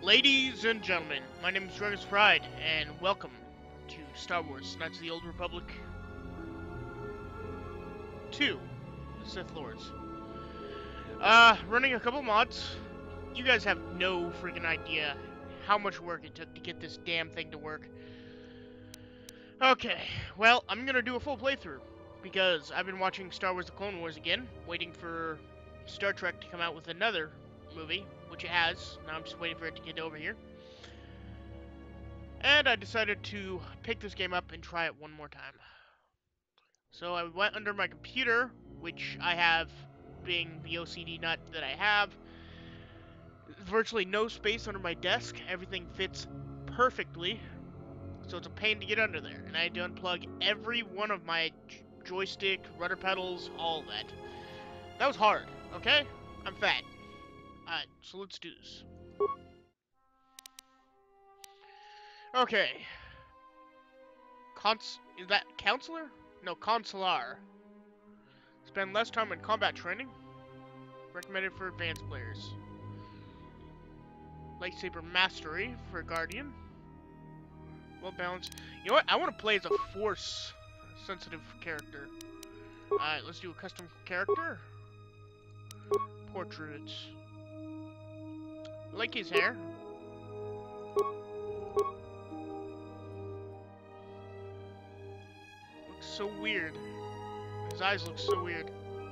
Ladies and gentlemen, my name is Dragon's Pride, and welcome to Star Wars Knights of the Old Republic 2, the Sith Lords. Running a couple mods. You guys have no freaking idea how much work it took to get this damn thing to work. Okay, well, I'm gonna do a full playthrough, because I've been watching Star Wars The Clone Wars again, waiting for Star Trek to come out with another movie, which it has. Now I'm just waiting for it to get over here. And I decided to pick this game up and try it one more time. So I went under my computer, which I have, being the OCD nut that I have, virtually no space under my desk. Everything fits perfectly, so it's a pain to get under there. And I had to unplug every one of my joystick, rudder pedals, all that. That was hard, okay? I'm fat. Alright, so let's do this. Okay. Is that counselor? No, consular. Spend less time in combat training. Recommended for advanced players. Lightsaber mastery for guardian. Well balanced. You know what? I want to play as a force sensitive character. Alright, let's do a custom character. Portraits. I like his hair. Looks so weird. His eyes look so weird.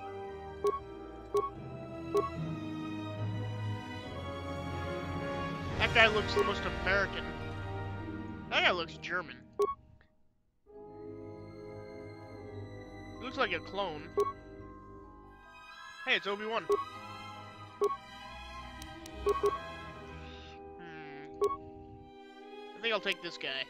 That guy looks the most American. That guy looks German. He looks like a clone. Hey, it's Obi-Wan. I think I'll take this guy.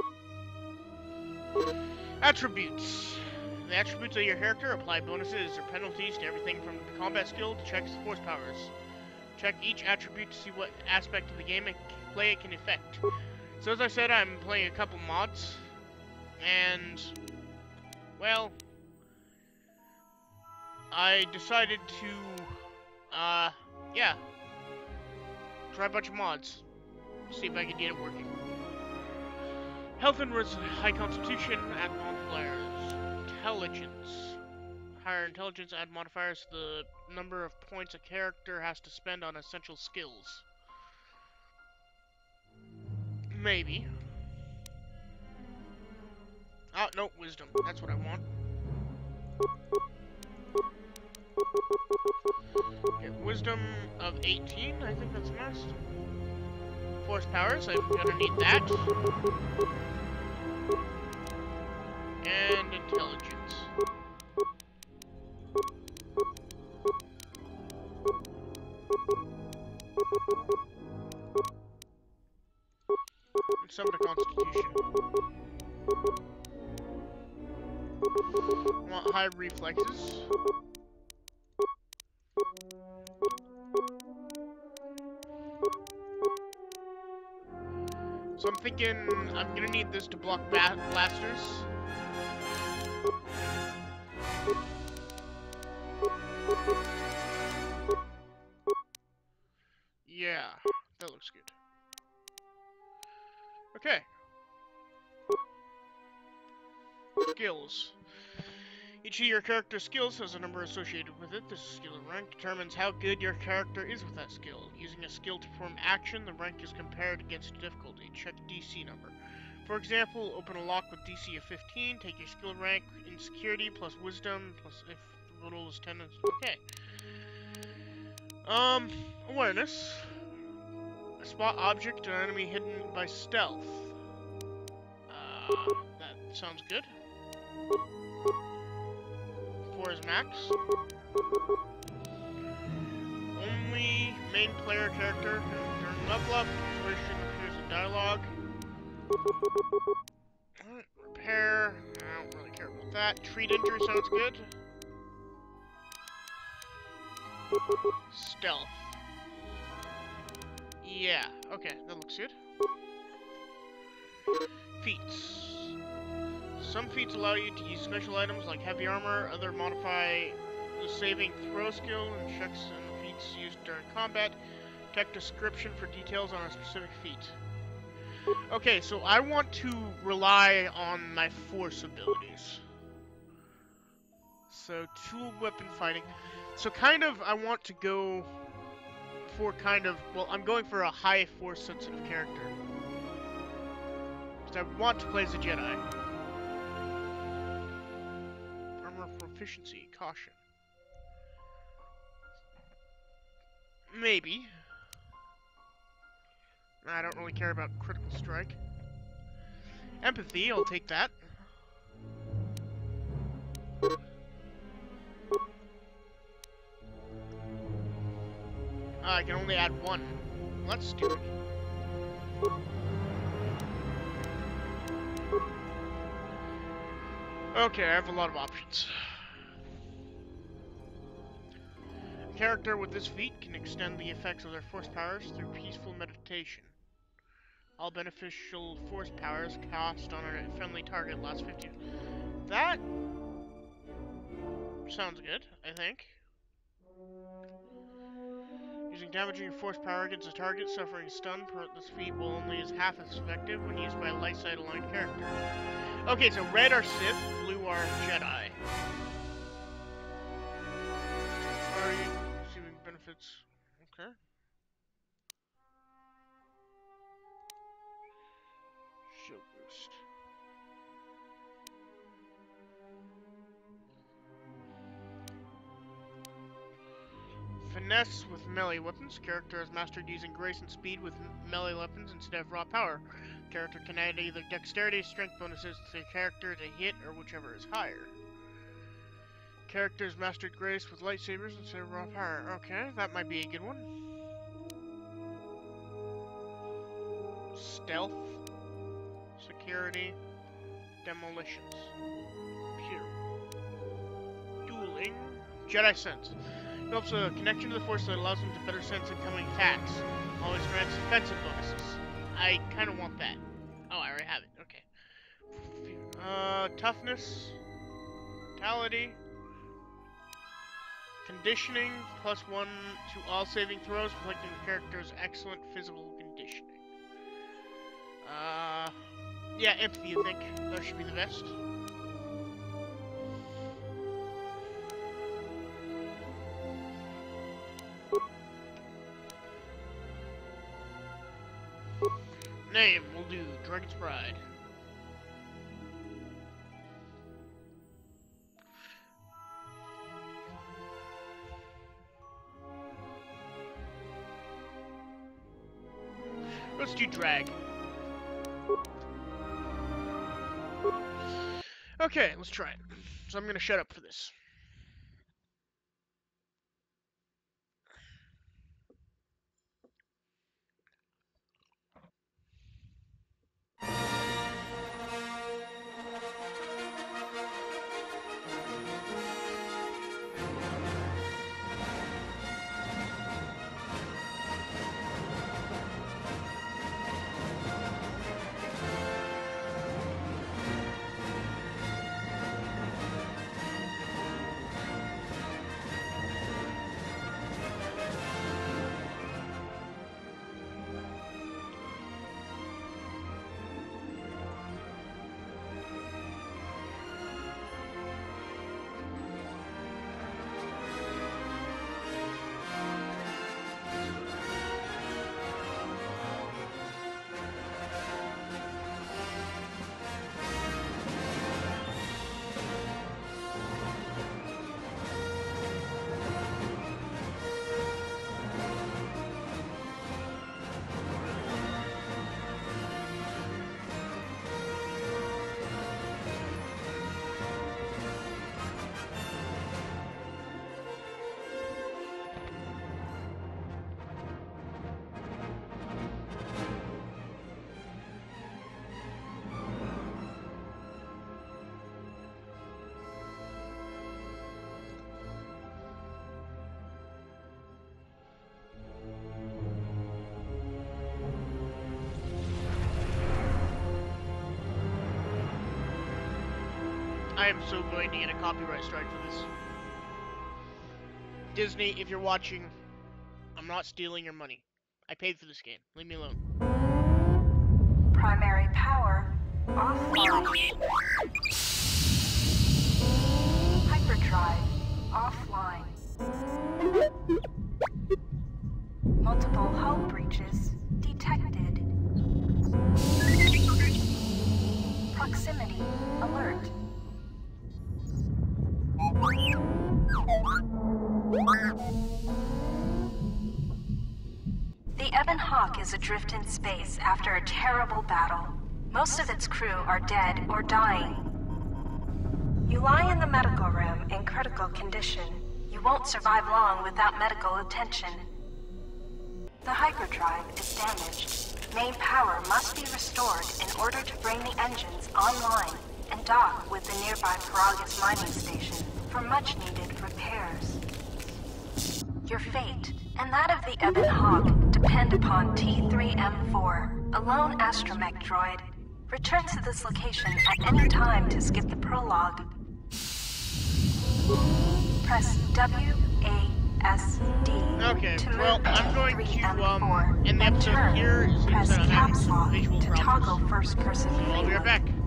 Attributes. The attributes of your character apply bonuses or penalties to everything from the combat skill to checks to force powers. Check each attribute to see what aspect of the game play it can affect. So as I said, I'm playing a couple mods, and, well, I decided to, yeah, try a bunch of mods, see if I can get it working. Health and high constitution, add modifiers. Intelligence. Higher intelligence, add modifiers to the number of points a character has to spend on essential skills. Maybe. Oh, no, wisdom. That's what I want. Okay, wisdom of 18, I think that's must. Force powers, I'm gonna need that. And intelligence. And some to constitution. I want high reflexes. So I'm thinking I'm gonna need this to block blasters. Yeah, that looks good. Okay. Skills. Each of your character's skills has a number associated with it. This skill and rank determines how good your character is with that skill. Using a skill to perform action, the rank is compared against difficulty. Check DC number. For example, open a lock with DC of 15, take your skill rank in security plus wisdom, plus if the roll is 10. Okay. Awareness. Spot object or enemy hidden by stealth. That sounds good. 4 is max. Only main player character can turn level up. Situation appears in dialogue. Alright, repair. I don't really care about that. Treat injury sounds good. Stealth. Yeah, okay, that looks good. Feats. Some feats allow you to use special items like heavy armor, other modify the saving throw skill and checks and feats used during combat. Check description for details on a specific feat. Okay, so I want to rely on my force abilities. So, tool weapon fighting. So kind of, I want to go for kind of, well, I'm going for a high force sensitive character. Because I want to play as a Jedi. Armor proficiency, caution. Maybe. I don't really care about critical strike. Empathy, I'll take that. I can only add one. Well, that's stupid. Okay, I have a lot of options. A character with this feat can extend the effects of their force powers through peaceful meditation. All beneficial force powers cast on a friendly target last 50. That sounds good, I think. Using damaging force power against a target suffering stun, this feat will only is half as effective when used by a light side aligned character. Okay, so red are Sith, blue are Jedi. Are you receiving benefits? Okay. Shield boost. Finesse with melee weapons. Character is mastered using grace and speed with melee weapons instead of raw power. Character can add either dexterity or strength bonuses to the character to hit or whichever is higher. Characters mastered grace with lightsabers instead of raw power. Okay, that might be a good one. Stealth, security, demolitions, pure, dueling, Jedi sense. Develops a connection to the Force that allows them to better sense incoming attacks. Always grants defensive bonuses. I kind of want that. Oh, I already have it. Okay. Toughness, vitality, conditioning, +1 to all saving throws, reflecting the character's excellent physical conditioning. Yeah, empathy, I think. That should be the best. Name, we'll do Dragon's Pride. Let's do Drag. Okay, let's try it. So I'm gonna shut up for this. I am so going to get a copyright strike for this. Disney, if you're watching, I'm not stealing your money. I paid for this game. Leave me alone. Primary power offline. Hyperdrive offline. Multiple hull breaches detected. Proximity alert. The Ebon Hawk is adrift in space after a terrible battle. Most of its crew are dead or dying. You lie in the medical room in critical condition. You won't survive long without medical attention. The hyperdrive is damaged. Main power must be restored in order to bring the engines online and dock with the nearby Peragus mining station for much-needed repairs. Your fate and that of the Ebon Hawk depend upon T3M4, a lone astromech droid. Return to this location at any time to skip the prologue. Press WASD Okay, to move well, I'm going to, T3M4 end the and episode turn. here, since Press I'm having caps some lock visual to problems. toggle first-person So I'll be view. right back.